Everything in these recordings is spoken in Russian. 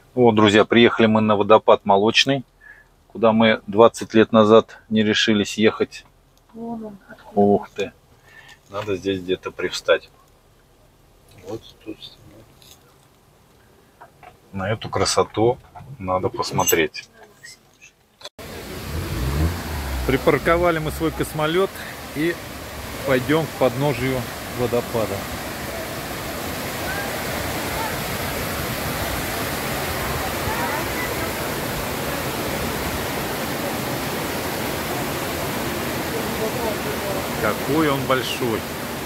Вот, друзья, приехали мы на водопад Молочный, куда мы 20 лет назад не решились ехать. Вон он, откуда. Ух ты, надо здесь где-то привстать. Вот тут. На эту красоту надо посмотреть. Припарковали мы свой космолет и пойдем к подножию водопада. Какой он большой!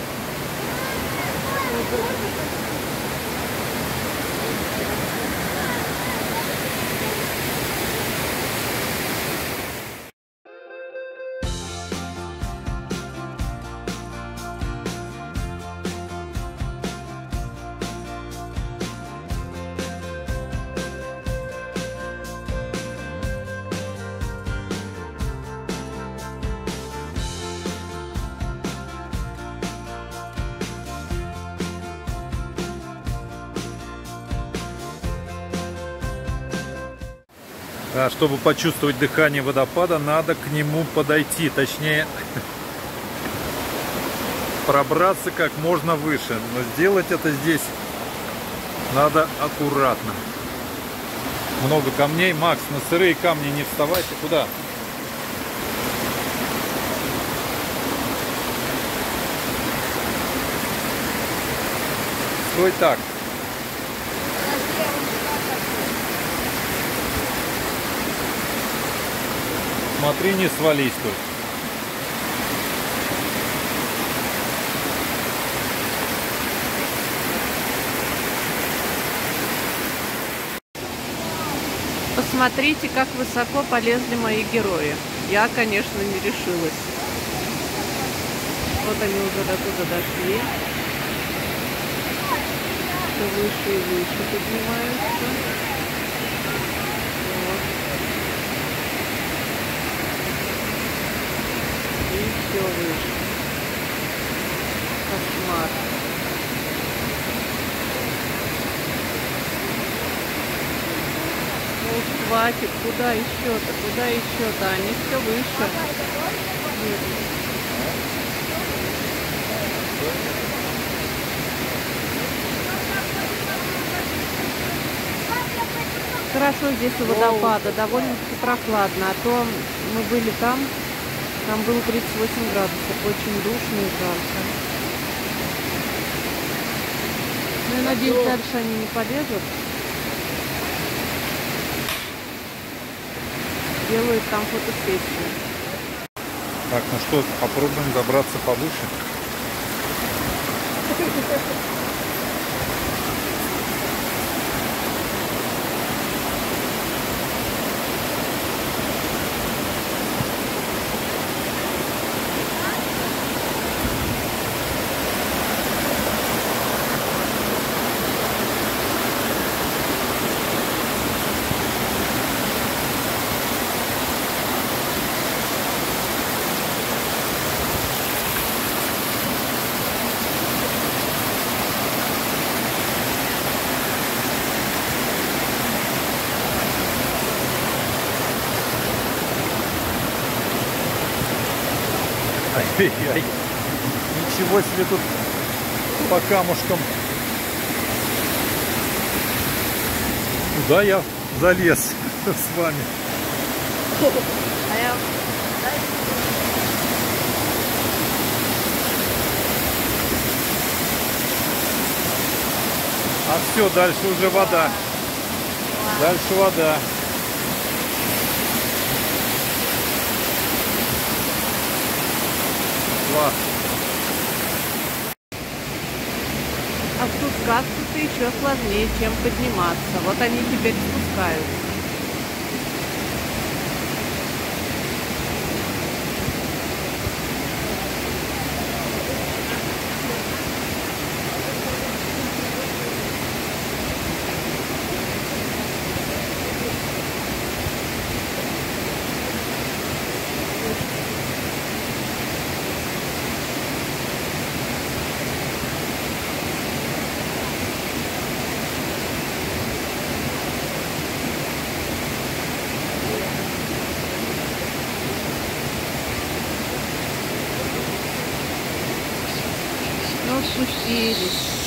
А чтобы почувствовать дыхание водопада, надо к нему подойти, точнее пробраться как можно выше. Но сделать это здесь надо аккуратно. Много камней. Макс, на сырые камни не вставайте. Куда? Стой так. Смотри, не свались тут. Посмотрите, как высоко полезли мои герои. Я, конечно, не решилась. Вот они уже до туда дошли. Все выше и выше поднимаются. Вот. И все выше. Кошмар. Ну, хватит, куда еще-то, куда еще-то, они все выше. Хорошо здесь у водопада, довольно-таки прохладно, а то мы были там было 38 градусов, очень душно и жарко. Ну и надеюсь, дальше они не полезут. Делают там фотосессию. Так, ну что, попробуем забраться повыше. Ай-яй-яй. Ничего себе тут по камушкам. Куда я залез с вами? А все, дальше уже вода. Дальше вода. Класс. А спускаться-то еще сложнее, чем подниматься. Вот они теперь спускаются. спустились.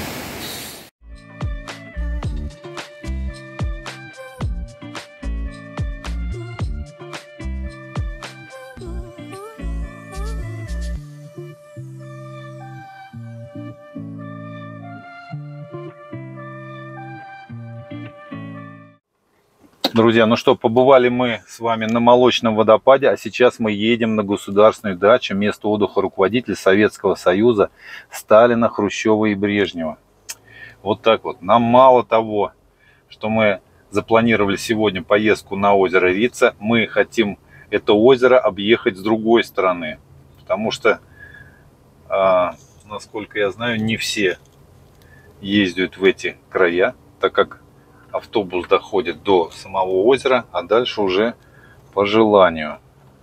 Друзья, ну что, побывали мы с вами на Молочном водопаде, а сейчас мы едем на государственную дачу, место отдыха руководителей Советского Союза Сталина, Хрущева и Брежнева. Вот так вот. Нам мало того, что мы запланировали сегодня поездку на озеро Рица, мы хотим это озеро объехать с другой стороны, потому что, насколько я знаю, не все ездят в эти края, так как автобус доходит до самого озера, а дальше уже по желанию.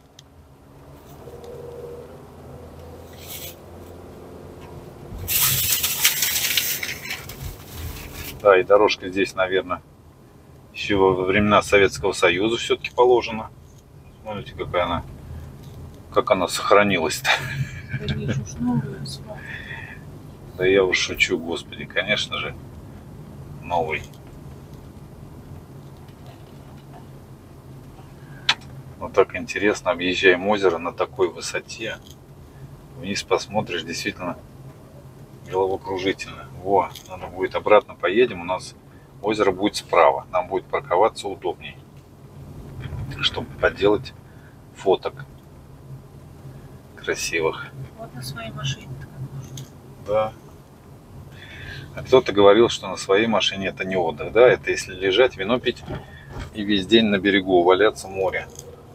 Да, и дорожка здесь, наверное, еще во времена Советского Союза все-таки положена. Смотрите, как она сохранилась-то. Да я уж шучу, господи, конечно же, новый. Вот так интересно, объезжаем озеро на такой высоте. Вниз посмотришь, действительно головокружительно. Во, надо будет обратно поедем, у нас озеро будет справа. Нам будет парковаться удобней, чтобы поделать фоток красивых. Вот на своей машине. Да. А кто-то говорил, что на своей машине это не отдых. Да, это если лежать, вино пить и весь день на берегу валяться в море.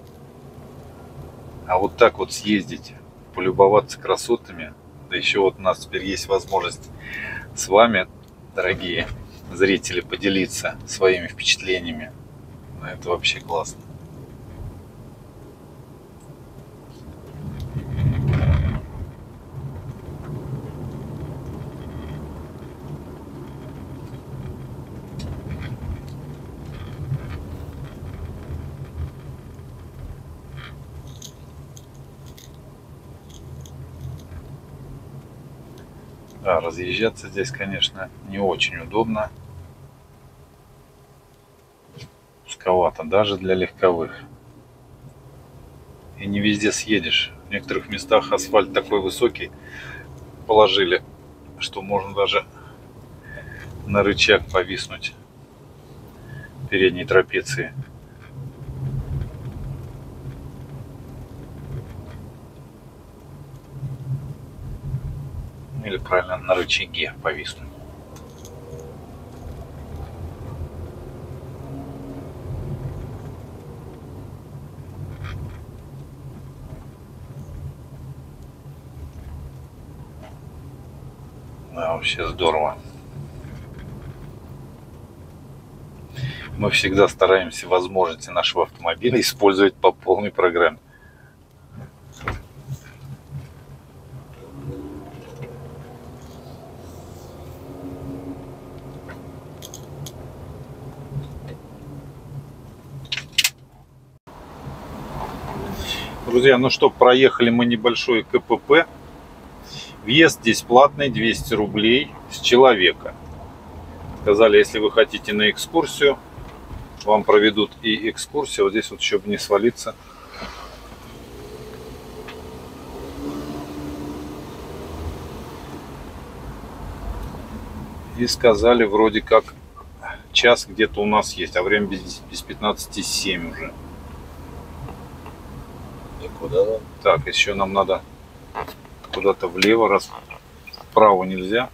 А вот так вот съездить, полюбоваться красотами, да еще вот у нас теперь есть возможность с вами, дорогие зрители, поделиться своими впечатлениями. Это вообще классно. Да, разъезжаться здесь, конечно, не очень удобно. Узковато, даже для легковых. И не везде съедешь. В некоторых местах асфальт такой высокий положили, что можно даже на рычаг повиснуть передней трапеции. Или правильно, на рычаге повиснуть. Да, вообще здорово. Мы всегда стараемся возможности нашего автомобиля использовать по полной программе. Друзья, ну что, проехали мы небольшой КПП. Въезд здесь платный, 200 рублей с человека. Сказали, если вы хотите на экскурсию, вам проведут и экскурсию. Вот здесь вот, чтобы не свалиться. И сказали, вроде как час где-то у нас есть, а время без 15:07 уже. Куда нам? Так, еще нам надо куда-то влево, раз вправо нельзя.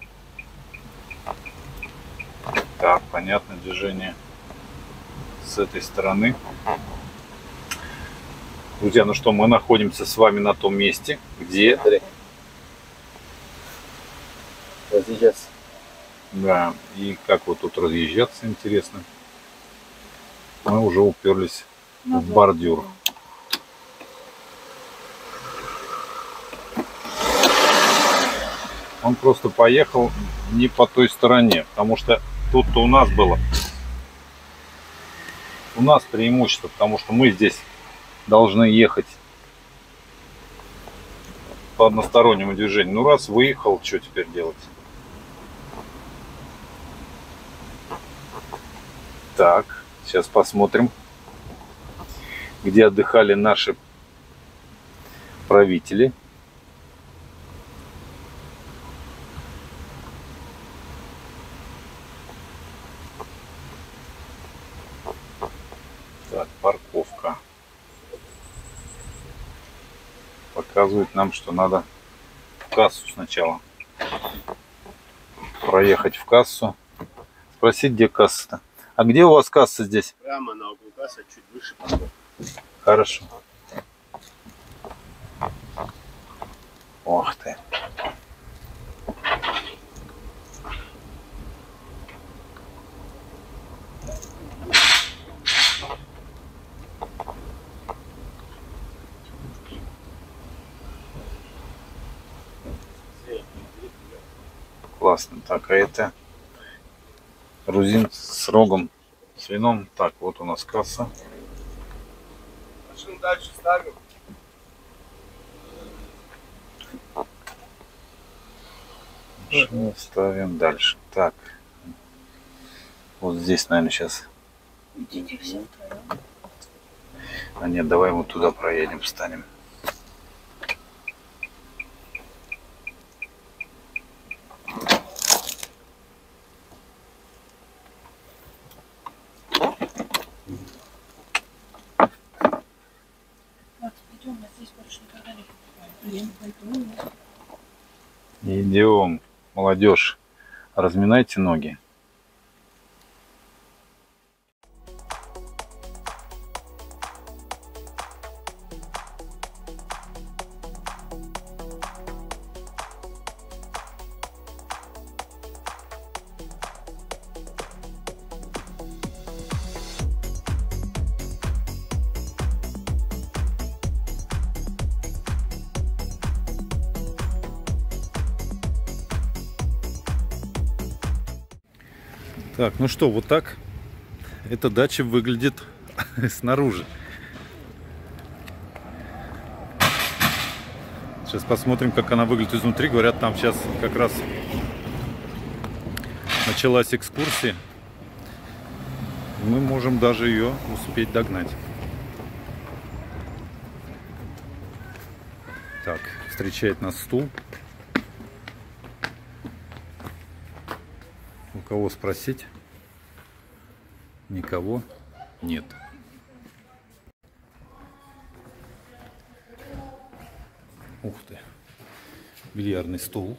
Так, понятно, движение с этой стороны. Друзья, ну что, мы находимся с вами на том месте, где... Разъезжаться. Да, и как вот тут разъезжаться, интересно. Мы уже уперлись в бордюр. Он просто поехал не по той стороне, потому что тут-то у нас было. У нас преимущество, потому что мы здесь должны ехать по одностороннему движению. Ну раз выехал, что теперь делать? Так, сейчас посмотрим, где отдыхали наши правители. Так, парковка. Показывает нам, что надо в кассу сначала. Проехать в кассу. Спросить, где касса-то. А где у вас касса здесь? Прямо на углу касса, чуть выше потом. Хорошо. Ох ты. Классно. Так, а это грузин с рогом, с вином. Так, вот у нас касса. Машину дальше ставим. Ставим дальше. Так. Вот здесь, наверное, сейчас. Идите все втроем. А нет, давай вот туда проедем, встанем. Вот, идем, а здесь больше никогда не покупаем. Я не пойду, нет. Идем, молодежь, разминайте ноги. Так, ну что, вот так эта дача выглядит снаружи. Сейчас посмотрим, как она выглядит изнутри. Говорят, там сейчас как раз началась экскурсия. Мы можем даже ее успеть догнать. Так, встречает нас стул. У кого спросить? Никого нет. Ух ты. Бильярдный стол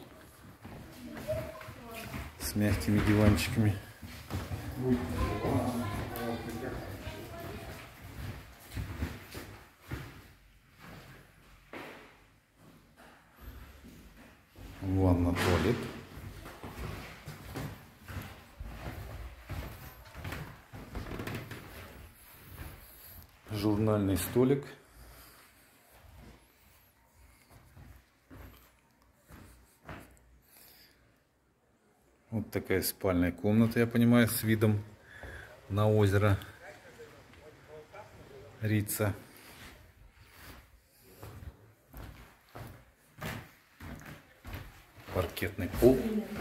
с мягкими диванчиками. Ванна, туалет. Журнальный столик. Вот такая спальная комната, я понимаю, с видом на озеро Рица. Паркетный пол.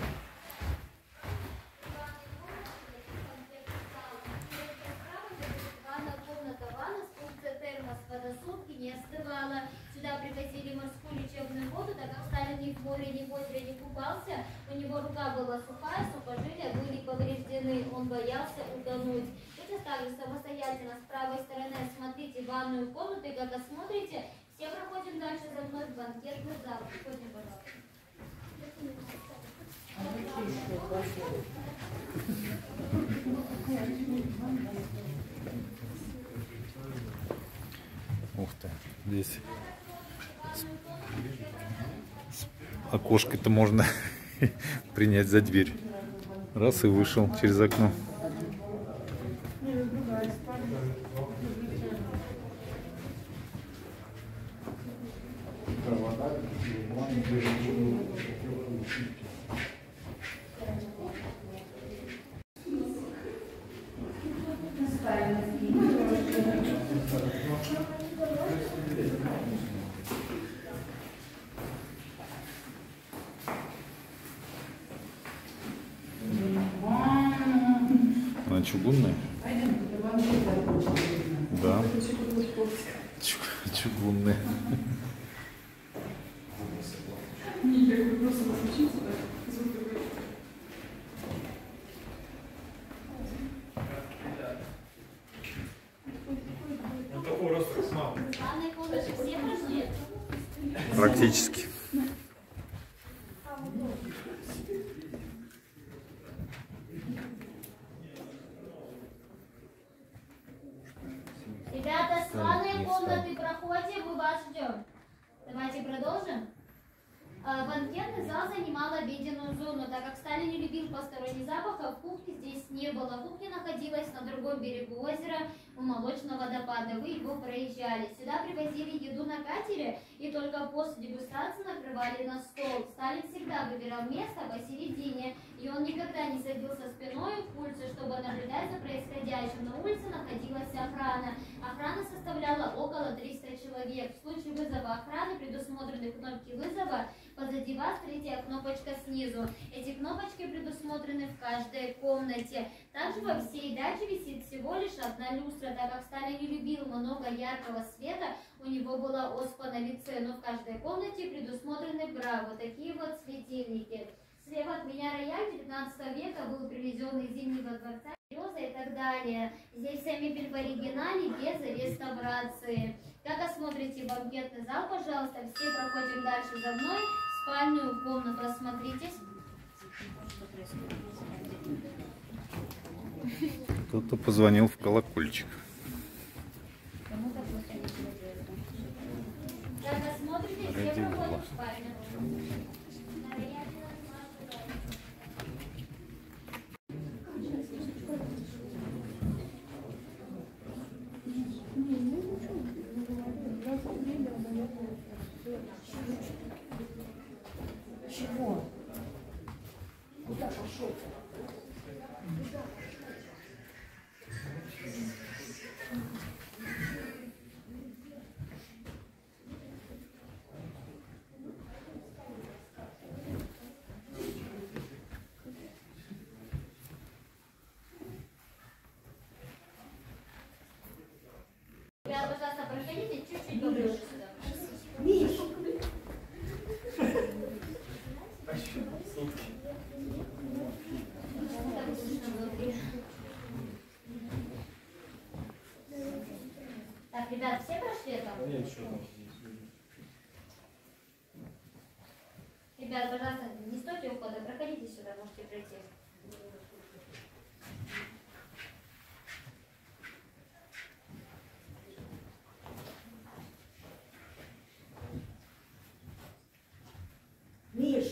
Не остывала. Сюда привозили морскую лечебную воду, так как Сталин ни в море, ни в озере не купался. У него рука была сухая, сухожилия были повреждены, он боялся утонуть. Это также самостоятельно с правой стороны осмотрите ванную комнату, и как осмотрите, все проходим дальше за мной в банкетный зал. Приходим, пожалуйста. Ух ты, здесь окошко-то можно принять за дверь. Раз и вышел через окно. Она чугунная? Да. Чугунная. Ванной комнате все прошли? Практически. Ребята, с ванной комнаты проходим, мы вас ждем. Давайте продолжим. Банкетный зал занимал обеденную зону, так как Сталин не любил посторонних запахов, кухни здесь не было. Кухня находилась на другом берегу озера у молочного водопада. Вы его проезжали. Сюда привозили еду на катере и только после дегустации накрывали на стол. Сталин всегда выбирал место посередине, и он никогда не садился спиной к улице, чтобы наблюдать за происходящим. На улице находилась охрана. Охрана составляла около 300 человек. В случае вызова охраны предусмотрены кнопки вызова. Позади вас третья кнопочка снизу. Эти кнопочки предусмотрены в каждой комнате. Также во всей даче висит всего лишь одна люстра, так как Сталин не любил много яркого света, у него была оспа на лице, но в каждой комнате предусмотрены бра, вот такие вот светильники. Слева от меня рояль 19 века был привезен из Зимнего дворца, и так далее. Здесь вся мебель в оригинале, без реставрации. Как осмотрите банкетный зал, пожалуйста, все проходим дальше за мной. Спальную комнату осмотритесь. Кто-то позвонил в колокольчик. Кому-то просто не делает. Как осмотрите, все проходим в спальню. Чего? Куда пошел? Ребята, пожалуйста, проходите чуть-чуть поближе сюда. Миш! Так слышно внутри. Так, ребят, все прошли это? Нет, что там? Ребят, пожалуйста, не стойте у входа, проходите сюда, можете пройти. Миш!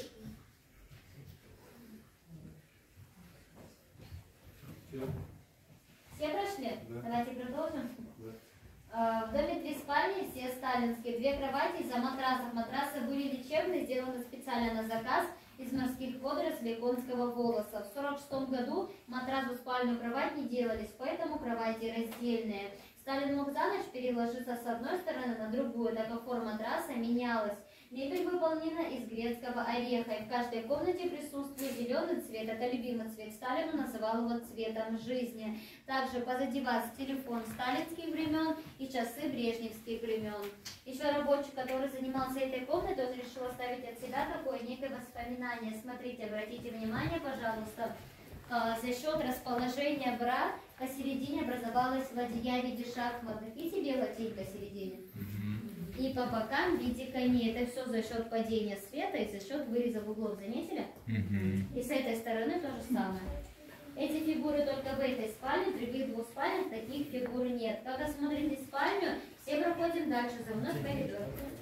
Все прошли? Да. Давайте продолжим. Да. В доме 3 спальни, все сталинские, 2 кровати из-за матрасов. Матрасы были лечебные, сделаны специально на заказ из морских водорослей конского волоса. В 1946 году матрас в спальную кровать не делались, поэтому кровати раздельные. Сталин мог за ночь переложиться с одной стороны на другую, так как форма матраса менялась. Мебель выполнена из грецкого ореха, и в каждой комнате присутствует зеленый цвет. Это любимый цвет. Сталин называл его цветом жизни. Также позади вас телефон сталинских времен и часы брежневских времен. Еще рабочий, который занимался этой комнатой, он решил оставить от себя такое некое воспоминание. Смотрите, обратите внимание, пожалуйста. За счет расположения бра посередине образовалась ладья в виде шахматных. Видите, белая тень посередине? И по бокам в виде коней. Это все за счет падения света и за счет выреза углов. Заметили? И с этой стороны то же самое. Эти фигуры только в этой спальне, в других 2 спальнях таких фигур нет. Когда смотрите спальню, все проходим дальше. За мной в коридор.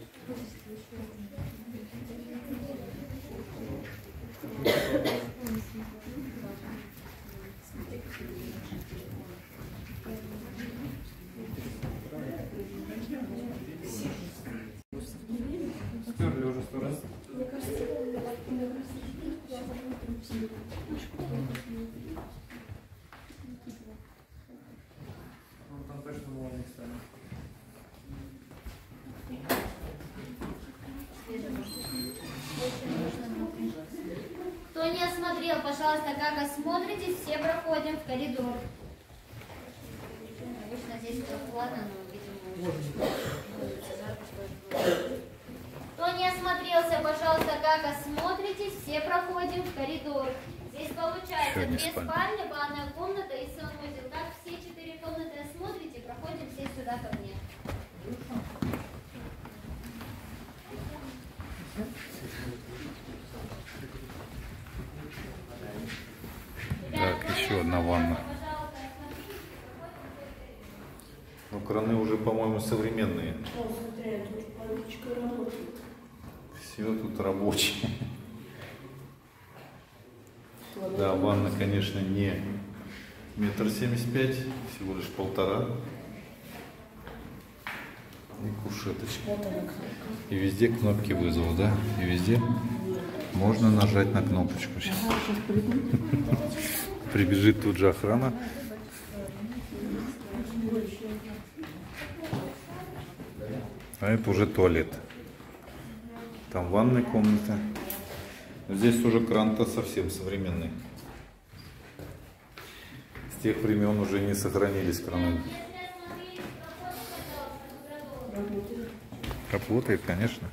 Стерли уже 100 раз. Ну, там точно молодец стали. смотрел, пожалуйста, как осмотритесь, все проходим в коридор. Обычно здесь прохладно, но, видимо, кто не осмотрелся, пожалуйста, как осмотритесь, все проходим в коридор. Здесь получается Еще 2 одни спальни. спальни, ванная комната и санузел. Как все 4 комнаты осмотрите, проходим все сюда ко мне. Так, еще одна ванна. Ну, краны уже, по-моему, современные. Все тут рабочее. Да, ванна, конечно, не 1,75 м, всего лишь 1,5 м. И кушеточка. И везде кнопки вызова, да? И везде можно нажать на кнопочку. Сейчас. Прибежит тут же охрана. А это уже туалет. Там ванная комната. Здесь уже кран-то совсем современный. С тех времен уже не сохранились краны. Работает, конечно.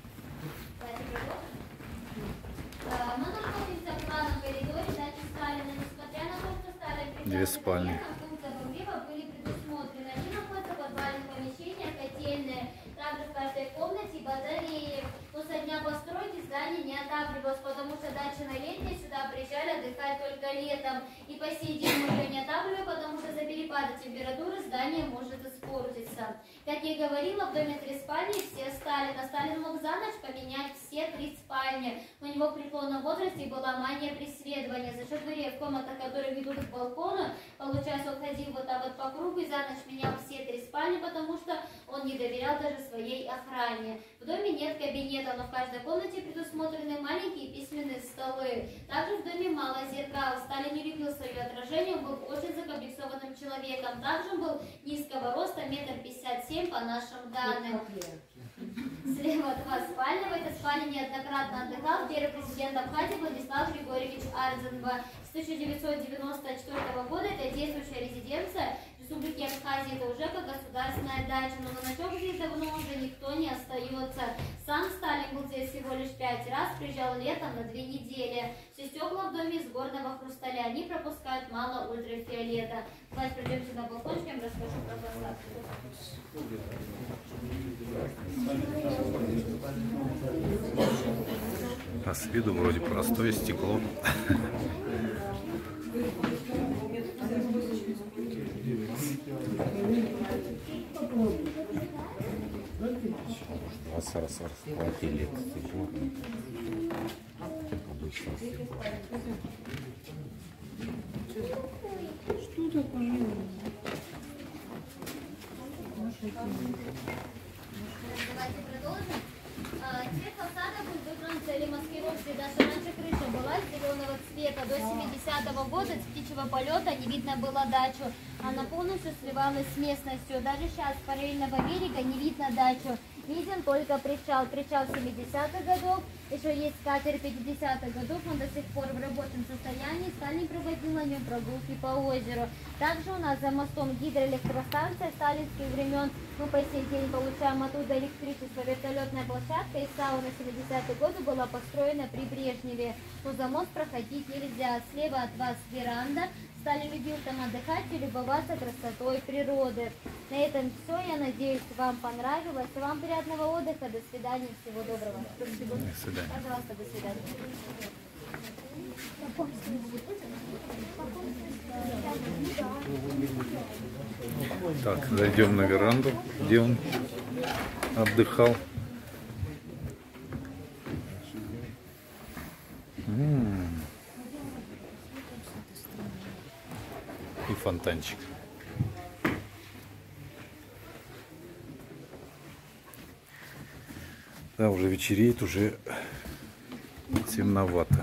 Мы находимся в главном коридоре дачи Сталина. Несмотря на то, что Сталин признал 2 спальни. функции обогрева были предусмотрены. Они находятся в подвальных помещениях, котельные. Также в каждой комнате батареи. Но со дня постройки здание не отапливалось, потому что дача на Летней сюда приезжали отдыхать только летом. И по сей день мы уже не отапливаем, потому что за перепады температуры здание может испортиться. Как я и говорила, в доме 3 спальни, все Сталина. Сталин мог за ночь поменять все 3 спальни. У него в преклонном возрасте была мания преследования. За счет дверей в комнатах, которые ведут к балкону, получается, он ходил вот так вот по кругу и за ночь менял все 3 спальни, потому что он не доверял даже своей охране. В доме нет кабинета, но в каждой комнате предусмотрены маленькие письменные столы. Также в доме мало зеркал. Сталин не любил свое отражение, он был очень закомплексованным человеком. Также он был низкого роста, 1,57 м по нашим данным. Слева 2 спальни. В этой спальне неоднократно отдыхал первый президент Абхазии Владислав Григорьевич Арзенба. С 1994 года это действующая резиденция Республики Абхазии. Это уже как государственная дача, но на ночевку здесь давно уже никто не остается. Сам Сталин был здесь всего лишь 5 раз, приезжал летом на 2 недели. Все стекла в доме из горного хрусталя, они пропускают мало ультрафиолета. Давайте пройдемте на балкончик, я вам расскажу про посадку. А с виду вроде простое стекло. 20 раз расплатили это стекло. Обычно. Давайте продолжим. Цвет фасада был выбран целью маскировки. Даже раньше крыша была зеленого цвета. До 70-го года с птичьего полета не видно было дачу. Она полностью сливалась с местностью. Даже сейчас с параллельного берега не видно дачу. Виден только причал. Причал 70-х годов. Еще есть катер 50-х годов. Он до сих пор в рабочем состоянии. Сталин проводил на нем прогулки по озеру. Также у нас за мостом гидроэлектростанция сталинских времен. Мы по сей день получаем оттуда электричество. Вертолетная площадка и сауна 70-х годы была построена при Брежневе. Но за мост проходить нельзя. Слева от вас веранда. Сталин любил там отдыхать и любоваться красотой природы. На этом все. Я надеюсь, вам понравилось. Вам приятного отдыха. До свидания. Всего доброго. Спасибо. До свидания. Пожалуйста, до свидания. Так, зайдем на веранду, где он отдыхал. И фонтанчик. Да, уже вечереет, уже темновато.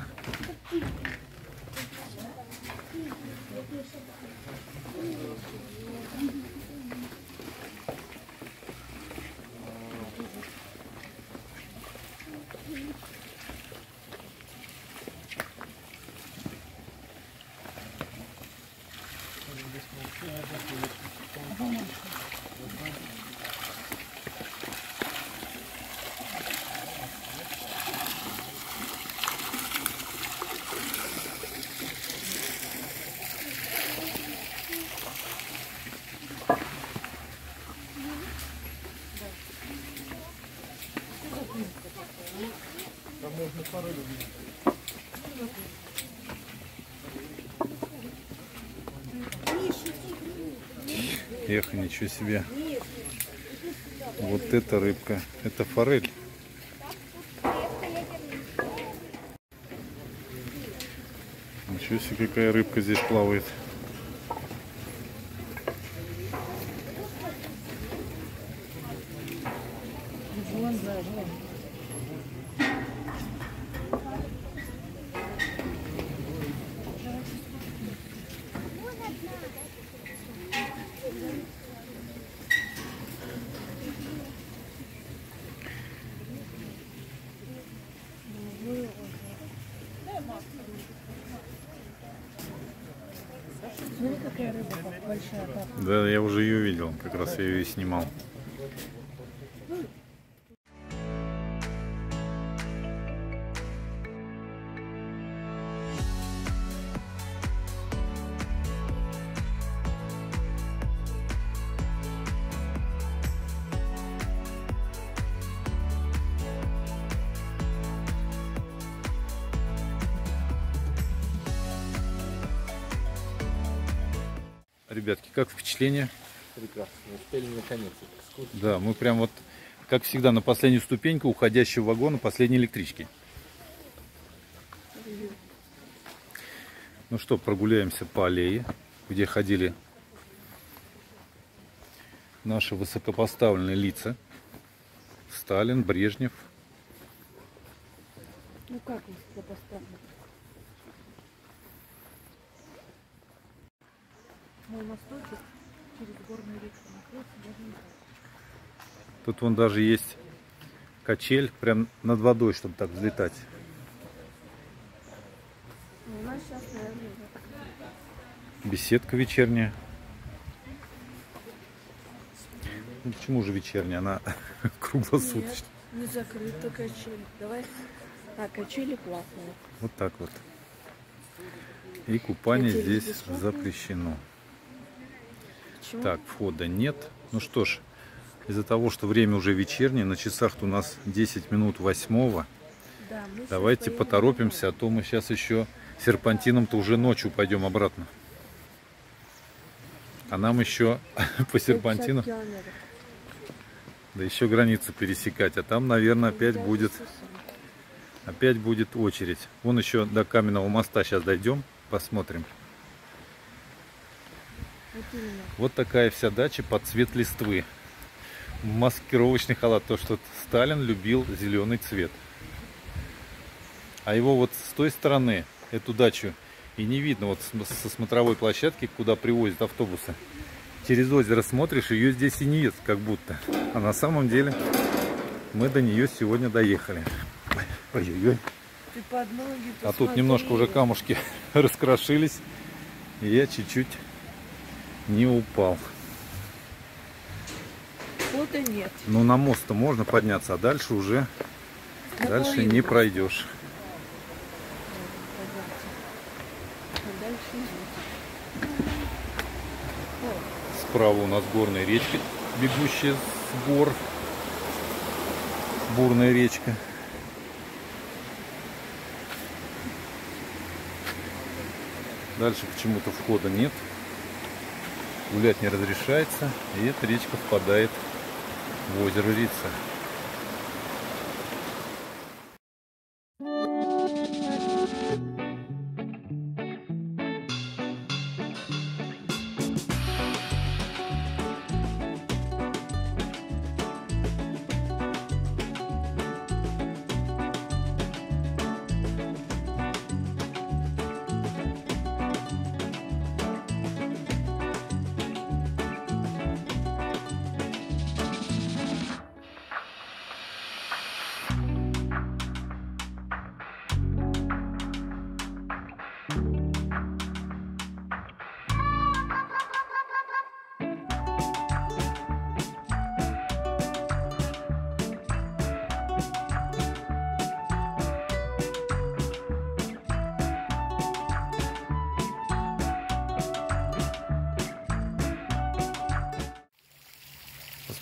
Эх, ничего себе. Вот это рыбка. Это форель. Ничего себе, какая рыбка здесь плавает. Смотри, какая рыба большая. Папа. Да, я уже ее видел. Как раз я ее и снимал. Ребятки, как впечатление? Прекрасно. Успели наконец. Да, мы прям вот, как всегда, на последнюю ступеньку уходящего вагона последней электрички. Ну что, прогуляемся по аллее, где ходили наши высокопоставленные лица. Сталин, Брежнев. Ну как он сюда поставлен? Мой мосточек через горную реку находится даже не так. Тут вон даже есть качель прям над водой, чтобы так взлетать. Ну, у нас сейчас, наверное, Беседка вечерняя. Ну, почему же вечерняя? Она круглосуточная. не закрыта качель. Давай. А, качели платные. Вот так вот. И купание Качели здесь бесплатные? запрещено. Почему? Так, входа нет. Ну что ж, из-за того, что время уже вечернее, на часах-то у нас 10 минут 8. Да, мы сейчас Давайте поедем поторопимся, а то мы сейчас еще серпантином-то уже ночью пойдем обратно. А нам еще по 50 серпантину, километров. да еще границу пересекать. А там, наверное, опять будет очередь. Вон еще до Каменного моста сейчас дойдем, посмотрим. Вот именно. Вот такая вся дача под цвет листвы. Маскировочный халат. То, что Сталин любил зеленый цвет. А его вот с той стороны, эту дачу, и не видно вот со смотровой площадки, куда привозят автобусы. Через озеро смотришь, ее здесь и нет, как будто. А на самом деле мы до нее сегодня доехали. Ой-ой-ой. Ты под ноги А тут немножко уже камушки раскрошились. И я чуть-чуть не упал. Фото нет. Ну, на мост-то можно подняться, а дальше уже дальше не пройдешь. А дальше нет. Справа у нас горная речка, бегущая с гор. Бурная речка. Дальше почему-то входа нет. Гулять не разрешается. И эта речка впадает в озеро Рица.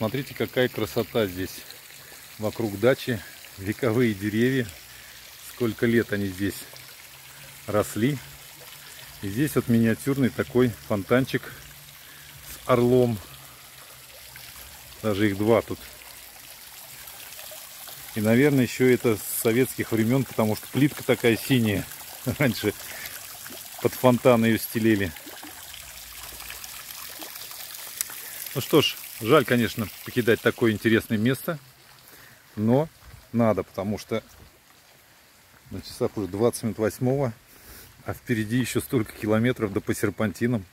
Посмотрите, какая красота здесь. Вокруг дачи вековые деревья. Сколько лет они здесь росли. И здесь вот миниатюрный такой фонтанчик с орлом. Даже их два тут. И, наверное, еще это с советских времен, потому что плитка такая синяя. Раньше под фонтан ее стелили. Ну что ж, жаль, конечно, покидать такое интересное место. Но надо, потому что на часах уже 20 минут 8, а впереди еще столько километров до по серпантинам.